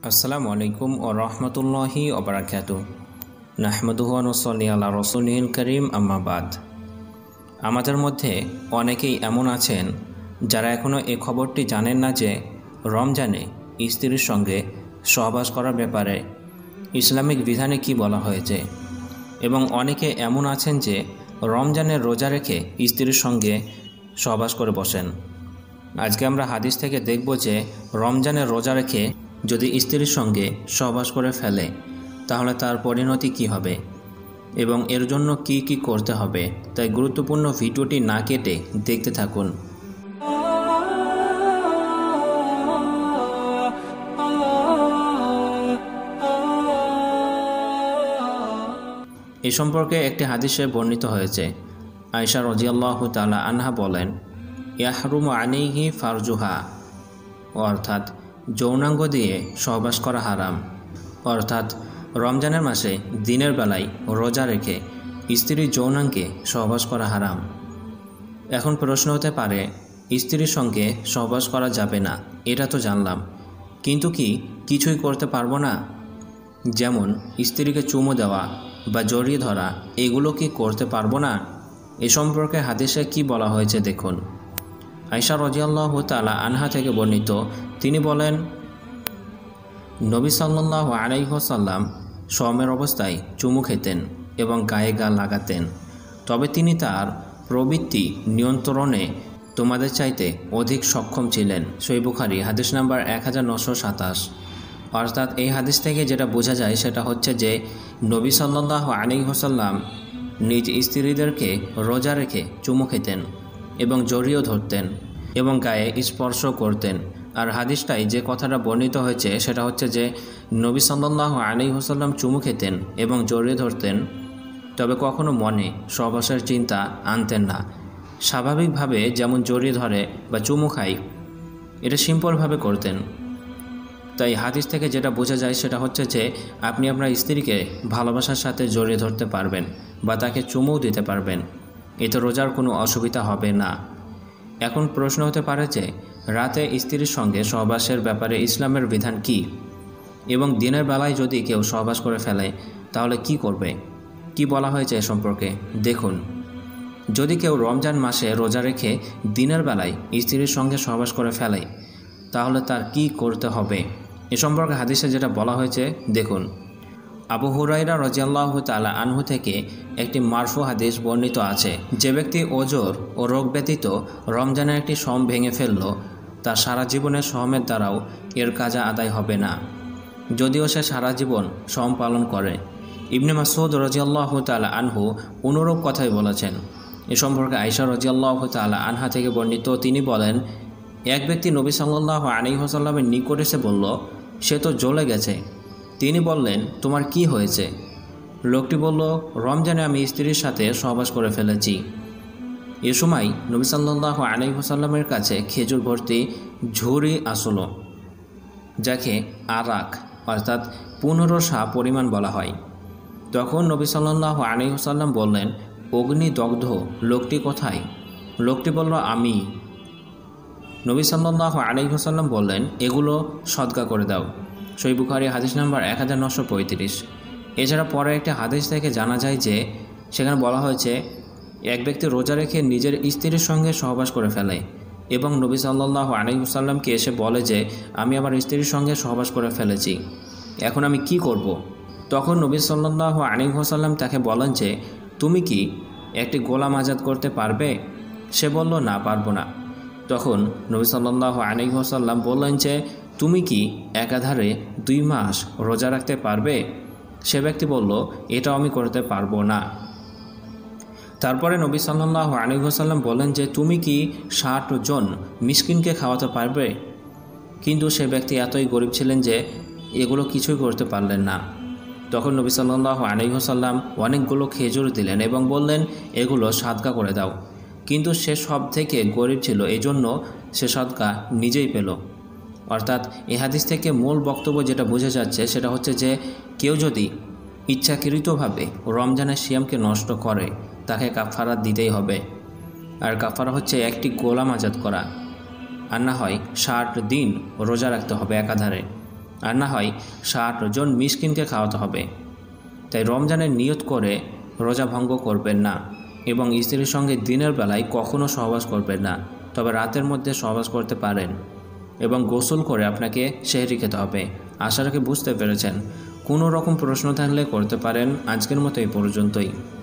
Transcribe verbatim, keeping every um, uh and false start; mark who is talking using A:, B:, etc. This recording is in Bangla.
A: আসসালামু আলাইকুম ও রহমতুল্লাহি ওয়া বারাকাতুহু। নাহমাদুহু ওয়া নুসাল্লি আলা রাসূলিল কারীম, আম্মা বাদ। আমাদের মধ্যে অনেকেই এমন আছেন যারা এখনও এই খবরটি জানেন না যে রমজানে স্ত্রীর সঙ্গে সহবাস করার ব্যাপারে ইসলামিক বিধানে কি বলা হয়েছে, এবং অনেকে এমন আছেন যে রমজানের রোজা রেখে স্ত্রীর সঙ্গে সহবাস করে বসেন। আজকে আমরা হাদিস থেকে দেখব যে রমজানের রোজা রেখে যদি স্ত্রীর সঙ্গে সহবাস করে ফেলে তাহলে তার পরিণতি কি হবে এবং এর জন্য কি কি করতে হবে। তাই গুরুত্বপূর্ণ ভিডিওটি না কেটে দেখতে থাকুন। এ সম্পর্কে একটি হাদিসে বর্ণিত হয়েছে। আয়েশা রাদিয়াল্লাহু তাআলা আনহা বলেন, ইয়াহরুমু আলাইহি ফারজুহা, অর্থাৎ যৌনাঙ্গ দিয়ে সহবাস করা হারাম। অর্থাৎ রমজানের মাসে দিনের বেলায় রোজা রেখে স্ত্রীর যৌনাঙ্গে সহবাস করা হারাম। এখন প্রশ্ন হতে পারে, স্ত্রীর সঙ্গে সহবাস করা যাবে না এটা তো জানলাম, কিন্তু কি কিছুই করতে পারবো না? যেমন স্ত্রীকে চুমু দেওয়া বা জড়িয়ে ধরা, এগুলো কি করতে পারবো না? এ সম্পর্কে হাদিসে কি বলা হয়েছে দেখুন। আয়েশা রাদিয়াল্লাহু তাআলা আনহা থেকে বর্ণিত, তিনি বলেন, নবী সাল্লাল্লাহু আলাইহি ওয়াসাল্লাম সওমের অবস্থায় চুমু খেতেন এবং গায়ে গা লাগাতেন, তবে তিনি তার প্রবৃত্তি নিয়ন্ত্রণে তোমাদের চাইতে অধিক সক্ষম ছিলেন। সহিহ বুখারী হাদিস নাম্বার এক হাজার নশো সাতাশ। অর্থাৎ এই হাদিস থেকে যেটা বোঝা যায় সেটা হচ্ছে যে নবী সাল্লাল্লাহু আলাইহি ওয়াসাল্লাম নিজ স্ত্রীদেরকে রোজা রেখে চুমু খেতেন এবং জড়িয়ে ধরতেন এবং গায়ে স্পর্শ করতেন। আর হাদিসটাই যে কথাটা বর্ণিত হয়েছে সেটা হচ্ছে যে নবী সাল্লাল্লাহু আলাইহি ওয়াসাল্লাম চুমু খেতেন এবং জড়িয়ে ধরতেন, তবে কখনো মনে সহবাসের চিন্তা আনতেন না। স্বাভাবিকভাবে যেমন জড়িয়ে ধরে বা চুমু খায়, এটা সিম্পলভাবে করতেন। তাই হাদিস থেকে যেটা বোঝা যায় সেটা হচ্ছে যে আপনি আপনার স্ত্রীকে ভালোবাসার সাথে জড়িয়ে ধরতে পারবেন বা তাকে চুমুও দিতে পারবেন, এতে রোজার কোনো অসুবিধা হবে না। এখন প্রশ্ন হতে পারে যে রাতে স্ত্রীর সঙ্গে সহবাসের ব্যাপারে ইসলামের বিধান কি, এবং দিনের বেলায় যদি কেউ সহবাস করে ফেলে তাহলে কি করবে, কি বলা হয়েছে এ সম্পর্কে দেখুন। যদি কেউ রমজান মাসে রোজা রেখে দিনের বেলায় স্ত্রীর সঙ্গে সহবাস করে ফেলে তাহলে তার কি করতে হবে এ সম্পর্কে হাদিসে যেটা বলা হয়েছে দেখুন। আবু হুরায়রা রাদিয়াল্লাহু তাআলা আনহু থেকে একটি মারফু হাদিস বর্ণিত আছে, যে ব্যক্তি ওজর ও রোগ ব্যতীত রমজানের একটি সম ভেঙে ফেলল, তার সারা জীবনের সমের দ্বারাও এর কাজা আদায় হবে না, যদিও সে সারা জীবন সম পালন করে। ইবনে মাসউদ রাদিয়াল্লাহু তাআলা আনহু অনুরূপ কথাই বলেছেন। এ সম্পর্কে আয়েশা রাদিয়াল্লাহু তাআলা আনহা থেকে বর্ণিত, তিনি বলেন, এক ব্যক্তি নবী সাল্লাল্লাহু আলাইহি ওয়াসাল্লামের নিকট এসে বলল, সে তো জ্বলে গেছে। তিনি বললেন, তোমার কি হয়েছে? লোকটি বলল, রমজানে আমি স্ত্রীর সাথে সহবাস করে ফেলেছি। এ সময় নবী সাল্লাল্লাহু আলাইহি ওয়াসাল্লামের কাছে খেজুর ভর্তি ঝুড়ি আসলো, যাকে আরাক অর্থাৎ পনেরো সা পরিমাণ বলা হয়। তখন নবী সাল্লাল্লাহু আলাইহি ওয়াসাল্লাম বললেন, অগ্নিদগ্ধ লোকটি কোথায়? লোকটি বলল, আমি। নবী সাল্লাল্লাহু আলাইহি ওয়াসাল্লাম বললেন, এগুলো সদকা করে দাও। সহিহ বুখারী হাদিস নাম্বার এক হাজার নশো পঁয়ত্রিশ। এছাড়া পরে একটি হাদিস থেকে জানা যায় যে সেখানে বলা হয়েছে, এক ব্যক্তি রোজা রেখে নিজের স্ত্রীর সঙ্গে সহবাস করে ফেলে এবং নবী সাল্লাল্লাহু আলাইহি ওয়াসাল্লামকে এসে বলে যে আমি আমার স্ত্রীর সঙ্গে সহবাস করে ফেলেছি, এখন আমি কি করব? তখন নবী সাল্লাল্লাহু আলাইহি ওয়াসাল্লাম তাকে বলেন যে তুমি কি একটি গোলাম আজাদ করতে পারবে? সে বলল, না, পারবো না। তখন নবী সাল্লাল্লাহু আলাইহি ওয়াসাল্লাম বললেন যে তুমি কি একাধারে দুই মাস রোজা রাখতে পারবে? সে ব্যক্তি বলল, এটাও আমি করতে পারবো না। তারপরে নবী সাল্লাল্লাহু আলাইহি ওয়াসাল্লাম বলেন যে তুমি কি ষাট জন মিসকিনকে খাওয়াতে পারবে? কিন্তু সে ব্যক্তি এতই গরিব ছিলেন যে এগুলো কিছুই করতে পারলেন না। তখন নবী সাল্লাল্লাহু আলাইহি ওয়াসাল্লাম অনেকগুলো খেজুর দিলেন এবং বললেন, এগুলো সাদকা করে দাও। কিন্তু সে সব থেকে গরিব ছিল, এজন্য সে সাদকা নিজেই পেল। অর্থাৎ এই হাদিস থেকে মূল বক্তব্য যেটা বোঝা যাচ্ছে সেটা হচ্ছে যে কেউ যদি ইচ্ছাকৃতভাবে রমজানের সিয়ামকে নষ্ট করে তাকে কাফারা দিতেই হবে। আর কাফারা হচ্ছে একটি গোলাম আজাদ করা, আর না হয় ষাট দিন রোজা রাখতে হবে একাধারে। আর না হয় ষাট জন মিসকিনকে খাওয়াতে হবে। তাই রমজানের নিয়ত করে রোজা ভঙ্গ করবেন না এবং স্ত্রীর সঙ্গে দিনের বেলায় কখনও সহবাস করবেন না, তবে রাতের মধ্যে সহবাস করতে পারেন এবং গোসল করে আপনাকে সেহরি খেতে হবে। আশা রাখি বুঝতে পেরেছেন। কোনো রকম প্রশ্ন থাকলে করতে পারেন। আজকের মতো এই পর্যন্তই।